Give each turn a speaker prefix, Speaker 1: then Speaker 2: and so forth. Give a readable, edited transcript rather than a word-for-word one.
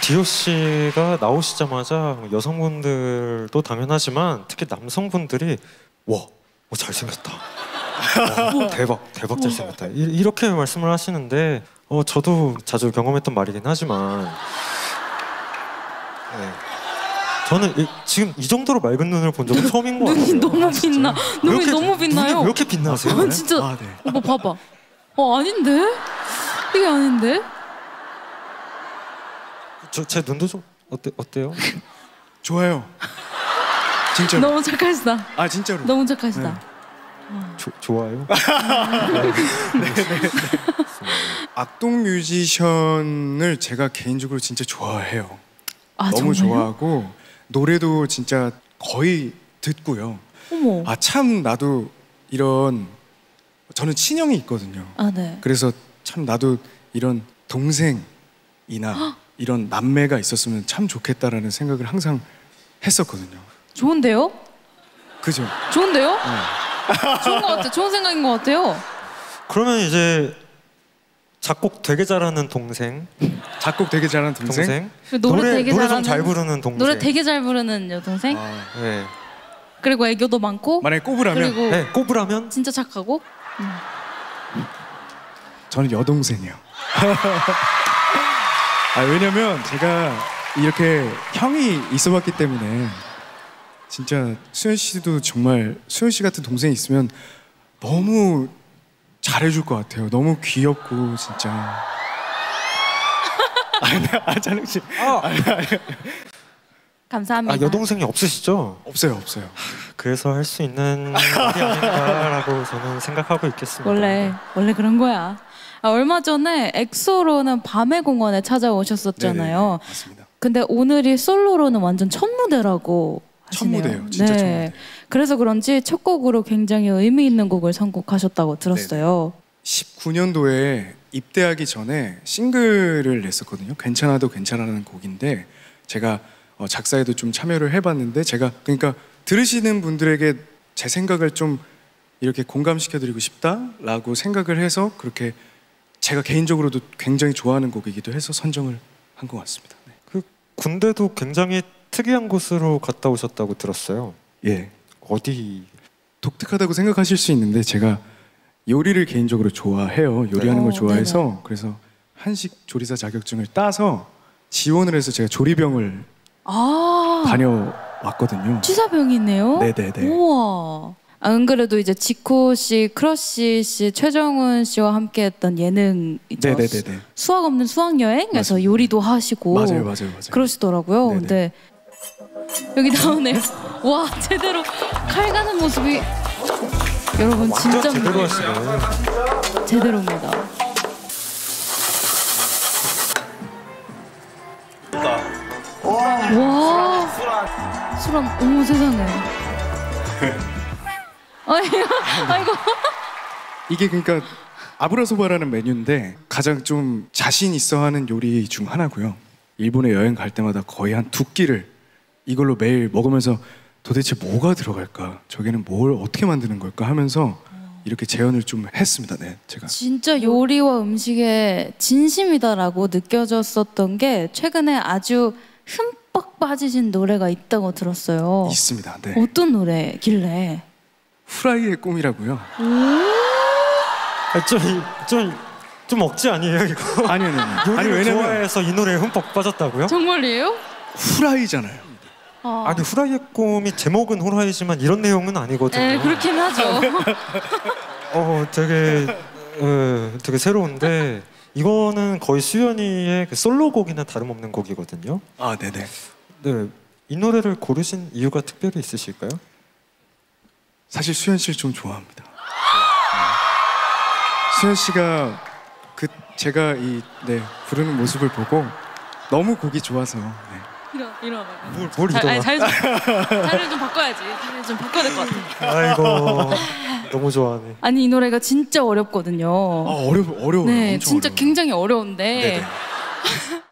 Speaker 1: 디오 씨가 나오시자마자 여성분들도 당연하지만 특히 남성분들이 와, 잘생겼다. 대박 잘생겼다. 이렇게 말씀을 하시는데 저도 자주 경험했던 말이긴 하지만 네. 저는 지금 이 정도로 맑은 눈을 본 적은 처음인 것 같아요.
Speaker 2: 눈이 너무 빛나. 눈이 너무 빛나요.
Speaker 1: 눈이 왜 이렇게 빛나세요?
Speaker 2: 진짜. 네. 오빠 봐봐. 아닌데? 이게 아닌데?
Speaker 1: 제 눈도 좀 어때요?
Speaker 3: 좋아요. 진짜로.
Speaker 2: 너무 착하시다.
Speaker 3: 아 진짜로.
Speaker 2: 너무 착하시다.
Speaker 3: 네.
Speaker 1: 좋아요.
Speaker 3: 네. 악동 뮤지션을 제가 개인적으로 진짜 좋아해요. 너무
Speaker 2: 정말요?
Speaker 3: 좋아하고 노래도 진짜 거의 듣고요.
Speaker 2: 어머.
Speaker 3: 참 나도 이런 저는 친형이 있거든요.
Speaker 2: 네.
Speaker 3: 그래서 참 나도 이런 동생이나 이런 남매가 있었으면 참 좋겠다라는 생각을 항상 했었거든요.
Speaker 2: 좋은데요?
Speaker 3: 그죠?
Speaker 2: 좋은데요?
Speaker 3: 네.
Speaker 2: 좋은 것 같아. 좋은 생각인 것 같아요.
Speaker 1: 그러면 이제 작곡 되게 잘하는 동생.
Speaker 3: 작곡 되게 잘하는 동생.
Speaker 2: 노래
Speaker 1: 좀 잘 부르는 동생.
Speaker 2: 노래 되게 잘 부르는 여동생.
Speaker 1: 네.
Speaker 2: 그리고 애교도 많고.
Speaker 3: 만약에 꼽으라면.
Speaker 2: 그리고
Speaker 1: 네, 꼽으라면
Speaker 2: 진짜 착하고.
Speaker 3: 저는 여동생이요. 왜냐면 제가 이렇게 형이 있어봤기 때문에 진짜 수현 씨도 정말 수현 씨 같은 동생이 있으면 너무 잘해줄 것 같아요. 너무 귀엽고 진짜. 찬웅 씨.
Speaker 2: 감사합니다.
Speaker 1: 여동생이 없으시죠?
Speaker 3: 없어요.
Speaker 1: 그래서 할 수 있는 말이 아닌가라고 저는 생각하고 있겠습니다.
Speaker 2: 원래 그런 거야. 얼마 전에 엑소로는 밤의 공원에 찾아오셨었잖아요.
Speaker 3: 네네, 맞습니다.
Speaker 2: 근데 오늘이 솔로로는 완전 첫 무대라고 하시네요.
Speaker 3: 첫 무대예요. 진짜 첫 무대.
Speaker 2: 그래서 그런지 첫 곡으로 굉장히 의미 있는 곡을 선곡하셨다고 들었어요.
Speaker 3: 19년도에 입대하기 전에 싱글을 냈었거든요. 괜찮아도 괜찮아라는 곡인데 제가 작사에도 좀 참여를 해봤는데 제가 그러니까 들으시는 분들에게 제 생각을 좀 이렇게 공감시켜드리고 싶다라고 생각을 해서 그렇게 제가 개인적으로도 굉장히 좋아하는 곡이기도 해서 선정을 한 것 같습니다. 네.
Speaker 1: 그 군대도 굉장히 특이한 곳으로 갔다 오셨다고 들었어요.
Speaker 3: 예.
Speaker 1: 어디?
Speaker 3: 독특하다고 생각하실 수 있는데 제가 요리를 개인적으로 좋아해요. 요리하는 걸 좋아해서
Speaker 2: 네네.
Speaker 3: 그래서 한식 조리사 자격증을 따서 지원을 해서 제가 조리병을 다녀왔거든요.
Speaker 2: 취사병이네요.
Speaker 3: 네네네.
Speaker 2: 우와. 안 그래도 이제 지코 씨, 크러쉬 씨, 최정훈 씨와 함께했던 예능 있죠.
Speaker 3: 네네네.
Speaker 2: 수학 없는 수학 여행에서
Speaker 3: 맞습니다.
Speaker 2: 요리도 하시고
Speaker 3: 맞아요.
Speaker 2: 그러시더라고요.
Speaker 3: 네네.
Speaker 2: 근데 여기 나오네요. 와 제대로 칼 가는 모습이 여러분 진짜
Speaker 1: 제대로 하시네.
Speaker 2: 제대로입니다. 와 수람 어머 세상에. 아이고.
Speaker 3: 이게 그러니까 아브라소바라는 메뉴인데 가장 좀 자신 있어 하는 요리 중 하나고요. 일본에 여행 갈 때마다 거의 한 2끼를 이걸로 매일 먹으면서 도대체 뭐가 들어갈까? 저게는 뭘 어떻게 만드는 걸까? 하면서 이렇게 재현을 좀 했습니다. 네, 제가.
Speaker 2: 진짜 요리와 음식에 진심이다라고 느껴졌었던 게 최근에 아주 흠뻑 빠지신 노래가 있다고 들었어요.
Speaker 3: 있습니다. 네.
Speaker 2: 어떤 노래길래?
Speaker 3: 후라이의 꿈이라고요.
Speaker 1: 좀 억지 아니에요 이거?
Speaker 3: 아니요.
Speaker 1: 요리를
Speaker 3: 왜냐면
Speaker 1: 좋아해서 이 노래에 흠뻑 빠졌다고요?
Speaker 2: 정말이에요?
Speaker 3: 후라이잖아요.
Speaker 1: 아니 후라이의 꿈이 제목은 후라이지만 이런 내용은 아니거든요.
Speaker 2: 네, 그렇긴 하죠.
Speaker 1: 되게 새로운데 이거는 거의 수연이의 그 솔로곡이나 다름없는 곡이거든요.
Speaker 3: 네네.
Speaker 1: 네, 이 노래를 고르신 이유가 특별히 있으실까요?
Speaker 3: 사실 수현 씨를 좀 좋아합니다. 수현 씨가 제가 부르는 모습을 보고 너무 곡이 좋아서. 네.
Speaker 2: 일어나.
Speaker 1: 뭘 일어나?
Speaker 2: 자리를 좀 바꿔야지. 자리를 좀 바꿔야 될 것 같아.
Speaker 1: 아이고 너무 좋아하네.
Speaker 2: 아니 이 노래가 진짜 어렵거든요.
Speaker 3: 어려워요.
Speaker 2: 네,
Speaker 3: 엄청
Speaker 2: 진짜
Speaker 3: 어려워요.
Speaker 2: 굉장히 어려운데
Speaker 3: 네네.